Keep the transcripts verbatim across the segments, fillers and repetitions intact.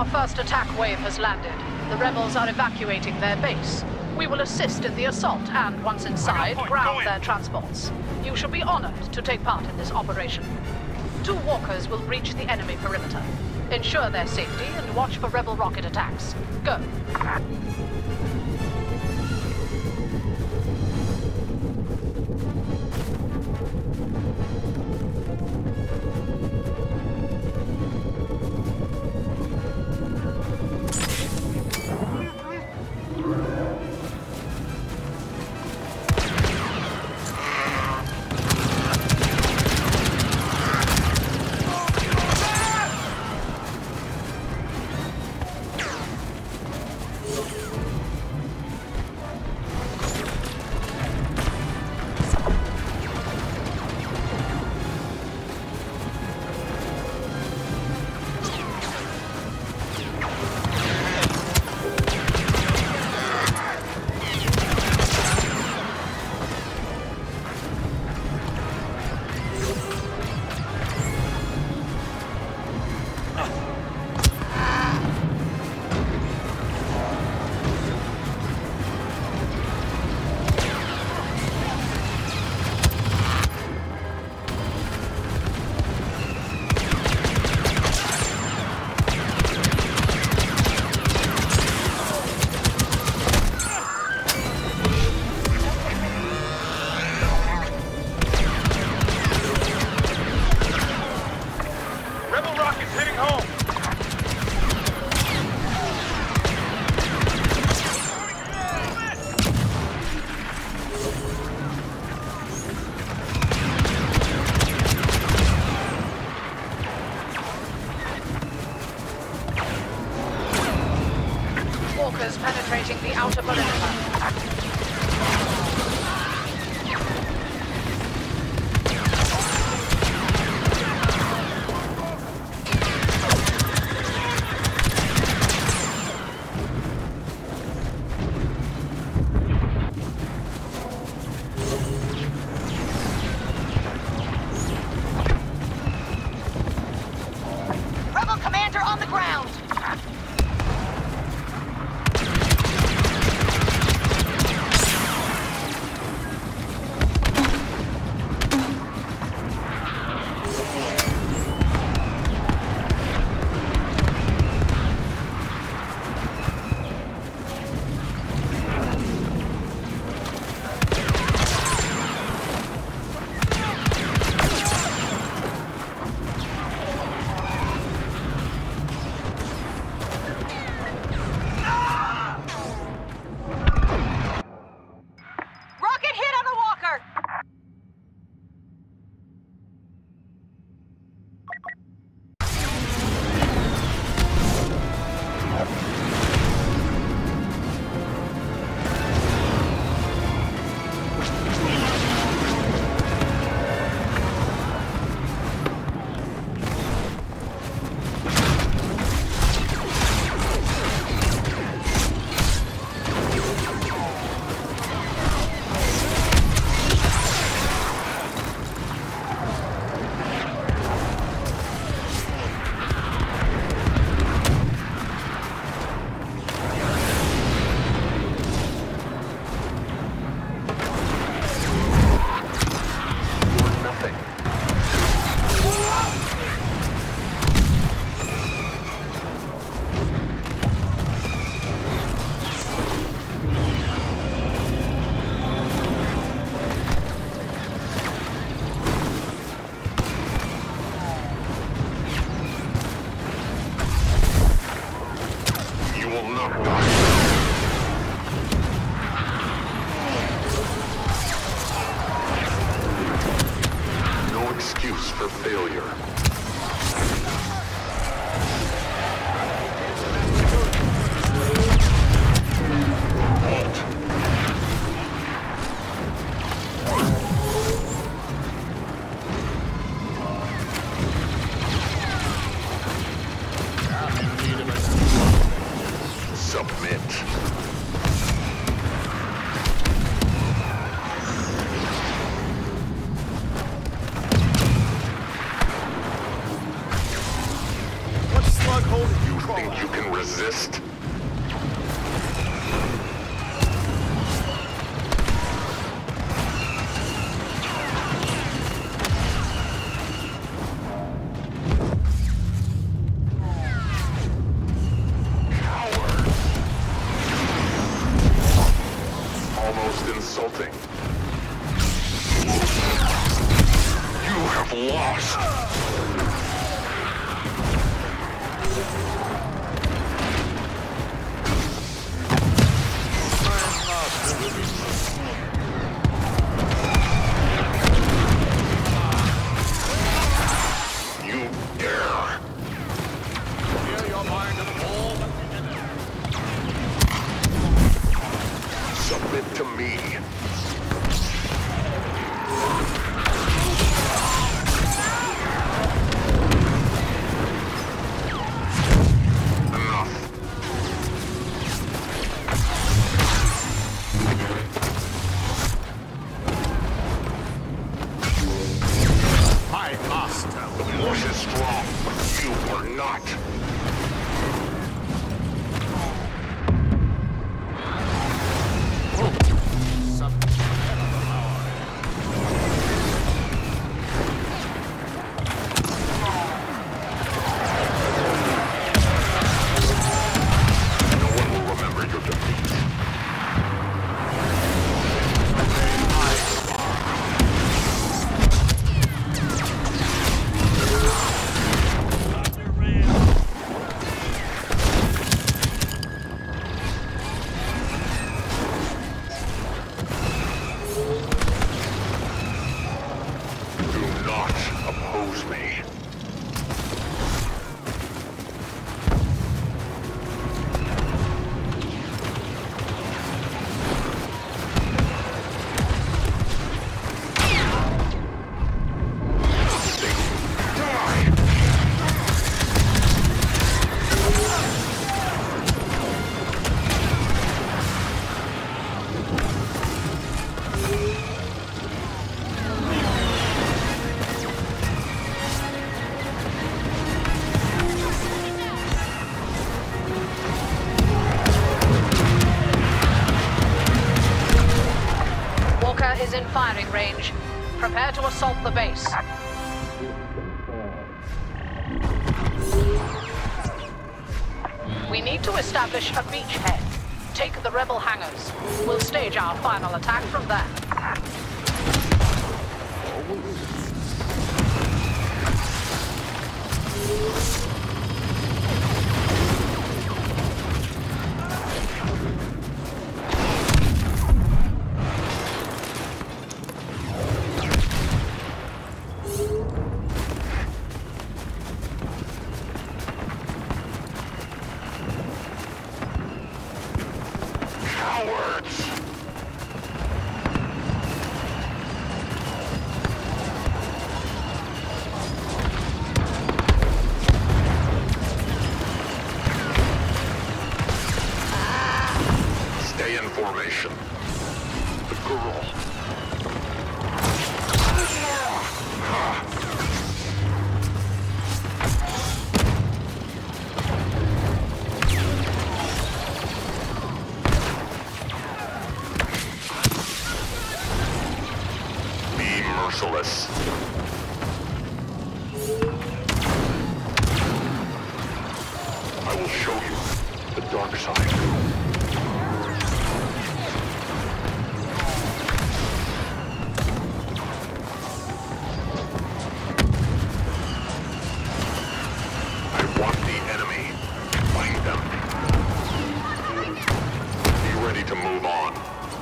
Our first attack wave has landed. The rebels are evacuating their base. We will assist in the assault and, once inside, ground their transports. You shall be honored to take part in this operation. Two walkers will breach the enemy perimeter. Ensure their safety and watch for rebel rocket attacks. Go. Walkers penetrating the outer perimeter. Rebel commander on the ground! For failure. Submit. resist? Almost insulting. You have lost! You dare! Clear your mind of all that we did. Submit to me. Enough. My master. The force is strong, but you are not. No one will remember your defeat. Do not oppose me. Die! Walker is in firing range. Prepare to assault the base. We need to establish a beachhead. Take the rebel hangars. We'll stage our final attack from there. Cowards! Stay in formation. The girl. Be merciless. I will show you the dark side. I want the enemy. Find them. Be ready to move on.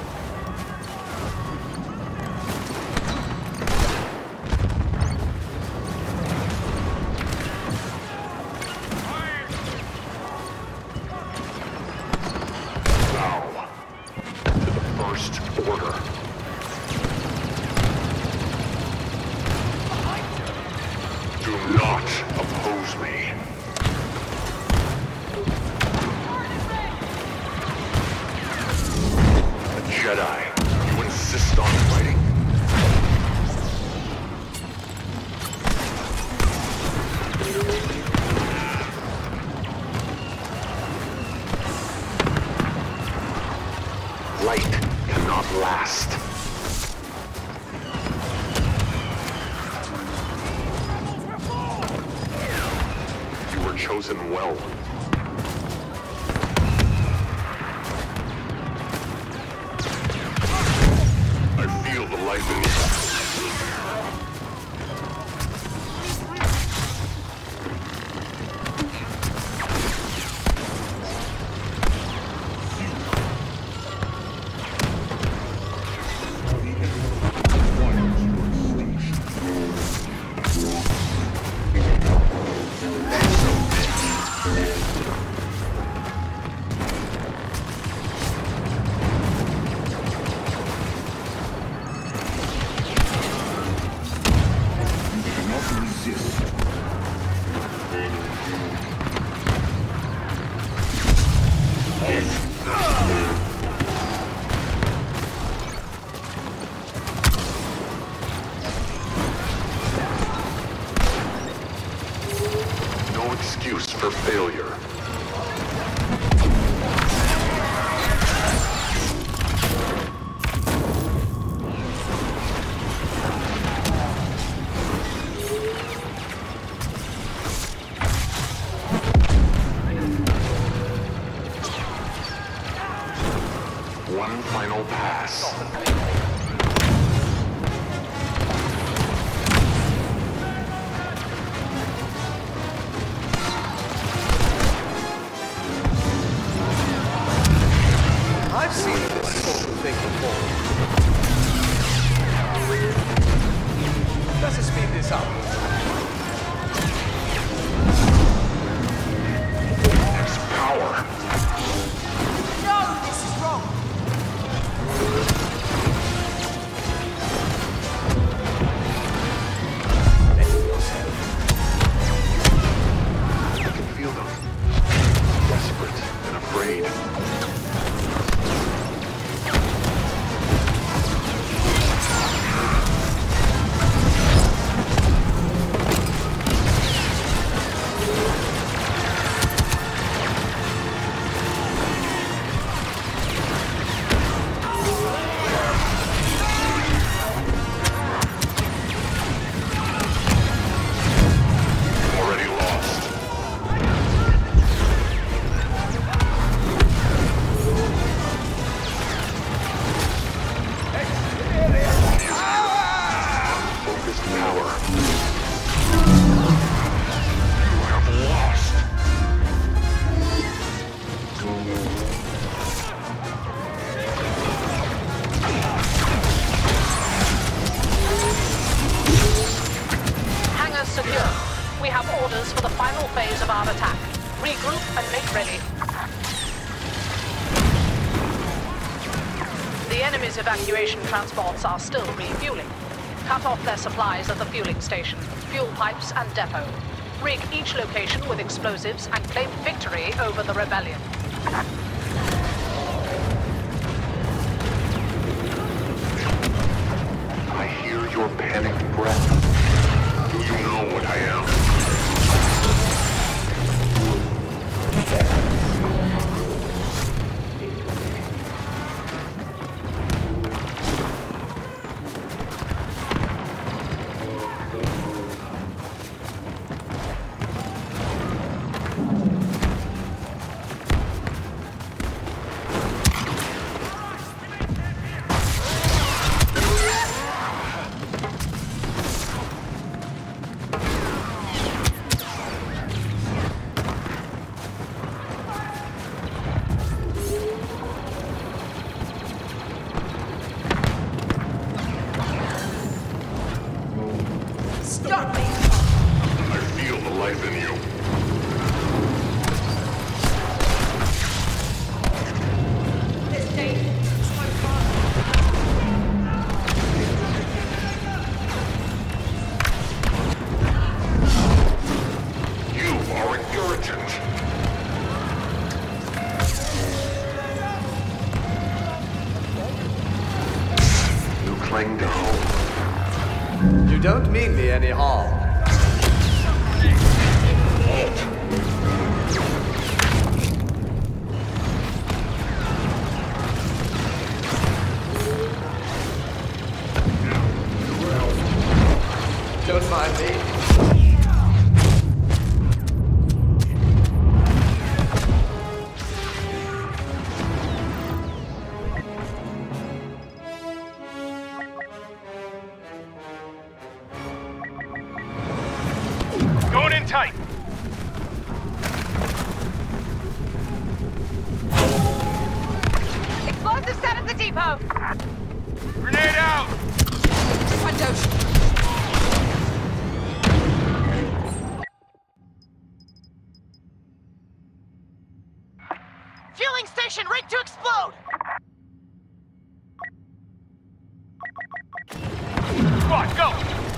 Now, to the first order. Do not oppose me. A Jedi, you insist on fighting. last. You were chosen well. I feel the life in you. No excuse for failure. One final pass. I've seen this sort of thing before. Let's speed this up. It's power. No, this is wrong. I can feel them. Desperate and afraid. Already lost. Focused power. You have lost. Hangars secure. We have orders for the final phase of our attack. Regroup and make ready. The enemy's evacuation transports are still refueling. Cut off their supplies at the fueling station, fuel pipes and depot. Rig each location with explosives and claim victory over the rebellion. I hear your panicked breath. Do you know what I am? Stop me! I feel the life in you. This day, so far. You are an irritant. You cling to hope. You don't mean me any harm. Don't mind me. Going in tight. Explosive set at the depot. Grenade out. Fueling station rigged to explode. Squad, go.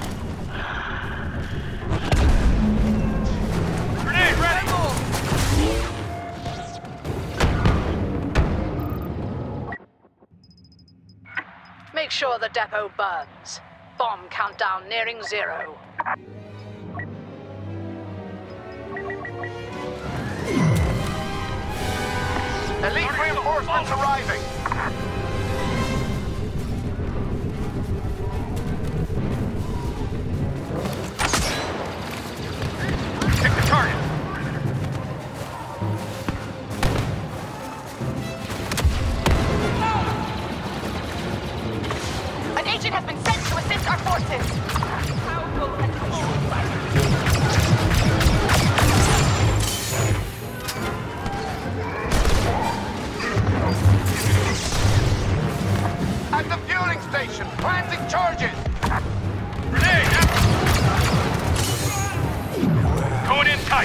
Grenade ready. Make sure the depot burns. Bomb countdown nearing zero. Elite reinforcements arriving. Pick the target. An agent has been sent to assist our forces. At the fueling station, planting charges. Grenade out. Going in tight.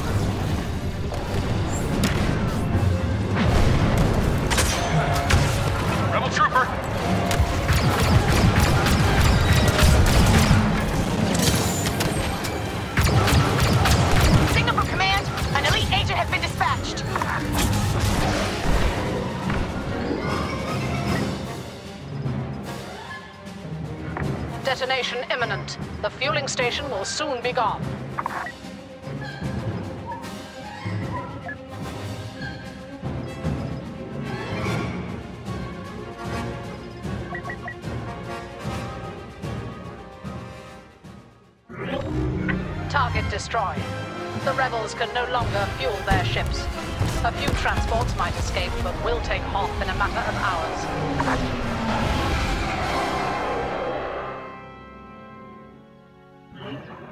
Rebel trooper. Signal from command. An elite agent has been dispatched. Detonation imminent. The fueling station will soon be gone. Target destroyed. The rebels can no longer fuel their ships. A few transports might escape, but will take off in a matter of hours.